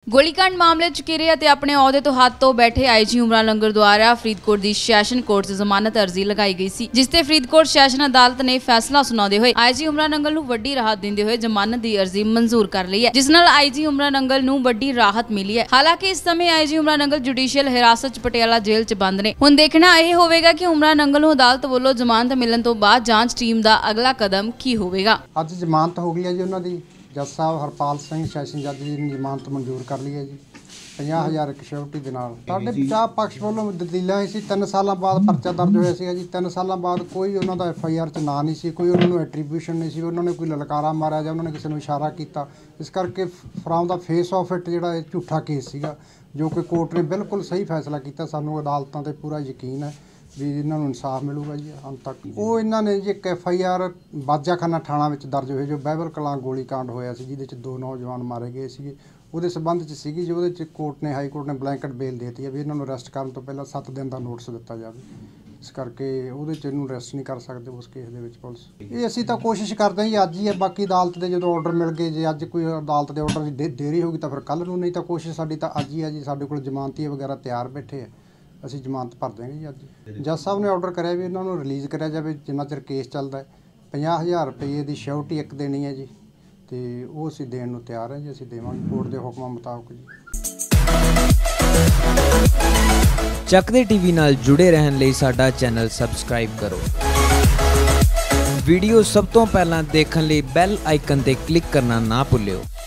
ਗੋਲੀकांड ਮਾਮਲੇ 'ਚ ਘਿਰੇ ਅਤੇ ਆਪਣੇ ਅਹੁਦੇ ਤੋਂ ਹੱਥ ਤੋਂ ਬੈਠੇ ਆਈਜੀ ਉਮਰਾ ਲੰਗਰ ਦੁਆਰਾ ਫਰੀਦਕੋਟ ਦੀ ਸੈਸ਼ਨ ਕੋਰਟ 'ਚ ਜ਼ਮਾਨਤ ਅਰਜ਼ੀ ਲਗਾਈ ਗਈ ਸੀ, ਜਿਸ ਤੇ ਫਰੀਦਕੋਟ ਸੈਸ਼ਨ ਅਦਾਲਤ ਨੇ ਫੈਸਲਾ ਸੁਣਾਉਂਦੇ ਹੋਏ ਆਈਜੀ ਉਮਰਾ ਨੰਗਲ ਨੂੰ ਵੱਡੀ ਰਾਹਤ ਦਿੰਦੇ ਹੋਏ ਜ਼ਮਾਨਤ ਦੀ ਅਰਜ਼ੀ ਮਨਜ਼ੂਰ ਕਰ ਲਈ ਹੈ, ਜਿਸ ਨਾਲ ਆਈਜੀ ਉਮਰਾ ਨੰਗਲ ਨੂੰ ਵੱਡੀ ਰਾਹਤ ਮਿਲੀ ਹੈ। ਹਾਲਾਂਕਿ ਇਸ ਸਮੇਂ ਆਈਜੀ ਉਮਰਾ ਨੰਗਲ ਜੁਡੀਸ਼ੀਅਲ ਹਿਰਾਸਤ 'ਚ ਪਟਿਆਲਾ ਜੇਲ੍ਹ 'ਚ ਬੰਦ ਨੇ। ਹੁਣ ਦੇਖਣਾ ਇਹ ਹੋਵੇਗਾ ਕਿ ਉਮਰਾ ਨੰਗਲ ਨੂੰ ਅਦਾਲਤ ਵੱਲੋਂ ਜ਼ਮਾਨਤ ਮਿਲਣ ਤੋਂ ਬਾਅਦ ਜਾਂਚ ਟੀਮ ਦਾ ਅਗਲਾ ਕਦਮ ਕੀ ਹੋਵੇਗਾ। ਅੱਜ ਜ਼ਮਾਨਤ ਹੋ ਗਈ ਹੈ ਜੀ ਉਹਨਾਂ ਦੀ। ਜੱਜ ਸਾਹਿਬ ਹਰਪਾਲ ਸਿੰਘ ਸੈਸ਼ਨ ਜੱਜ ਜੀ ਨੇ ਜ਼ਮਾਨਤ ਮਨਜ਼ੂਰ ਕਰ ਲਈ ਹੈ ਜੀ 50,000 ਇੱਕ ਸਿਕਿਉਰਿਟੀ ਦੇ ਨਾਲ। ਸਾਡੇ ਬਚਾਅ ਪਕਸ਼ ਵੱਲੋਂ ਦਲੀਲਾਂ ਸੀ 3 ਸਾਲਾਂ ਬਾਅਦ ਪਰਚਾ ਦਰਜ ਹੋਇਆ ਸੀਗਾ ਜੀ। 3 ਸਾਲਾਂ ਬਾਅਦ ਕੋਈ ਉਹਨਾਂ ਦਾ FIR 'ਚ ਨਾਂ ਨਹੀਂ ਸੀ, ਕੋਈ ਉਹਨਾਂ ਨੂੰ ਐਟਰੀਬਿਊਸ਼ਨ ਨਹੀਂ ਸੀ, ਉਹਨਾਂ ਨੇ ਕੋਈ ਲਲਕਾਰਾ ਮਾਰਿਆ ਜਾਂ ਉਹਨਾਂ ਨੇ ਕਿਸੇ ਨੂੰ ਇਸ਼ਾਰਾ ਕੀਤਾ। ਇਸ ਕਰਕੇ from the face of it ਜਿਹੜਾ ਇਹ ਝੂਠਾ ਕੇਸ ਸੀਗਾ, ਜੋ ਕਿ ਕੋਰਟ ਨੇ ਬਿਲਕੁਲ ਸਹੀ ਫੈਸਲਾ ਕੀਤਾ। ਸਾਨੂੰ ਅਦਾਲਤਾਂ 'ਤੇ ਪੂਰਾ ਯਕੀਨ ਹੈ ਵੀ ਇਹਨਾਂ ਨੂੰ ਇਨਸਾਫ ਮਿਲੂਗਾ ਜੀ ਅੰਤ ਤੱਕ। ਉਹ ਇਹਨਾਂ ਨੇ ਜੀ ਇੱਕ FIR ਬਾਜਾਖਾਨਾ ਥਾਣਾ ਵਿੱਚ ਦਰਜ ਹੋਈ, ਜੋ ਬਹਿਬਲ ਕਲਾਂ ਗੋਲੀकांड ਹੋਇਆ ਸੀ, ਜਿਹਦੇ 'ਚ 2 ਨੌਜਵਾਨ ਮਾਰੇ ਗਏ ਸੀਗੇ। ਉਹਦੇ ਸਬੰਧ 'ਚ ਸੀਗੀ ਜੀ। ਉਹਦੇ 'ਚ ਕੋਰਟ ਨੇ ਹਾਈ ਕੋਰਟ ਨੇ ਬਲੈਂਕਟ ਬੇਲ ਦੇ ਦਿੱਤੀ ਹੈ ਵੀ ਇਹਨਾਂ ਨੂੰ ਅਰੈਸਟ ਕਰਨ ਤੋਂ ਪਹਿਲਾਂ 7 ਦਿਨ ਦਾ ਨੋਟਿਸ ਦਿੱਤਾ ਜਾਵੇ। ਇਸ ਕਰਕੇ ਉਹਦੇ 'ਚ ਇਹਨੂੰ ਅਰੈਸਟ ਨਹੀਂ ਕਰ ਸਕਦੇ ਉਸ ਕੇਸ ਦੇ ਵਿੱਚ ਪੁਲਿਸ। ਇਹ ਅਸੀਂ ਤਾਂ ਕੋਸ਼ਿਸ਼ ਕਰਦੇ ਹਾਂ ਜੀ ਅੱਜ ਹੀ ਹੈ, ਬਾਕੀ ਅਦਾਲਤ ਦੇ ਜਦੋਂ ਆਰਡਰ ਮਿਲ ਗਏ, ਜੇ ਅੱਜ ਕੋਈ ਅਦਾਲਤ ਦੇ ਆਰਡਰ ਦੀ ਦੇਰੀ ਹੋਗੀ ਤਾਂ ਫਿਰ ਕੱਲ੍ਹ ਨੂੰ, ਨਹੀਂ ਤਾਂ ਕੋਸ਼ਿਸ਼ ਸਾਡੀ ਤਾਂ ਅੱਜ ਹੀ ਹੈ ਜੀ। ਸਾਡੇ ਕੋਲ ਜ਼ਮਾਨਤੀ ਵਗੈਰਾ ਤਿਆਰ ਬੈਠੇ ਹੈ, ਅਸੀਂ ਜ਼ਮਾਨਤ ਭਰ ਦੇਵਾਂਗੇ ਜੀ ਅੱਜ। ਜੱਜ ਸਾਹਿਬ ਨੇ ਆਰਡਰ ਕਰਿਆ ਵੀ ਇਹਨਾਂ ਨੂੰ ਰਿਲੀਜ਼ ਕਰਿਆ ਜਾਵੇ ਜਿੰਨਾ ਚਿਰ ਕੇਸ ਚੱਲਦਾ ਹੈ। 50,000 ਰੁਪਏ ਦੀ ਸਿਕਿਉਰਿਟੀ ਇੱਕ ਦੇਣੀ ਹੈ ਜੀ, ਤੇ ਉਹ ਅਸੀਂ ਦੇਣ ਨੂੰ ਤਿਆਰ ਹਾਂ ਜੀ। ਅਸੀਂ ਦੇਵਾਂਗੇ ਕੋਰਟ ਦੇ ਹੁਕਮਾਂ ਮੁਤਾਬਕ ਜੀ। ਚੱਕਦੇ ਟੀਵੀ ਨਾਲ ਜੁੜੇ ਰਹਿਣ ਲਈ ਸਾਡਾ ਚੈਨਲ ਸਬਸਕ੍ਰਾਈਬ ਕਰੋ। ਵੀਡੀਓ ਸਭ ਤੋਂ ਪਹਿਲਾਂ ਦੇਖਣ ਲਈ ਬੈਲ ਆਈਕਨ ਤੇ ਕਲਿੱਕ ਕਰਨਾ ਨਾ ਭੁੱਲਿਓ।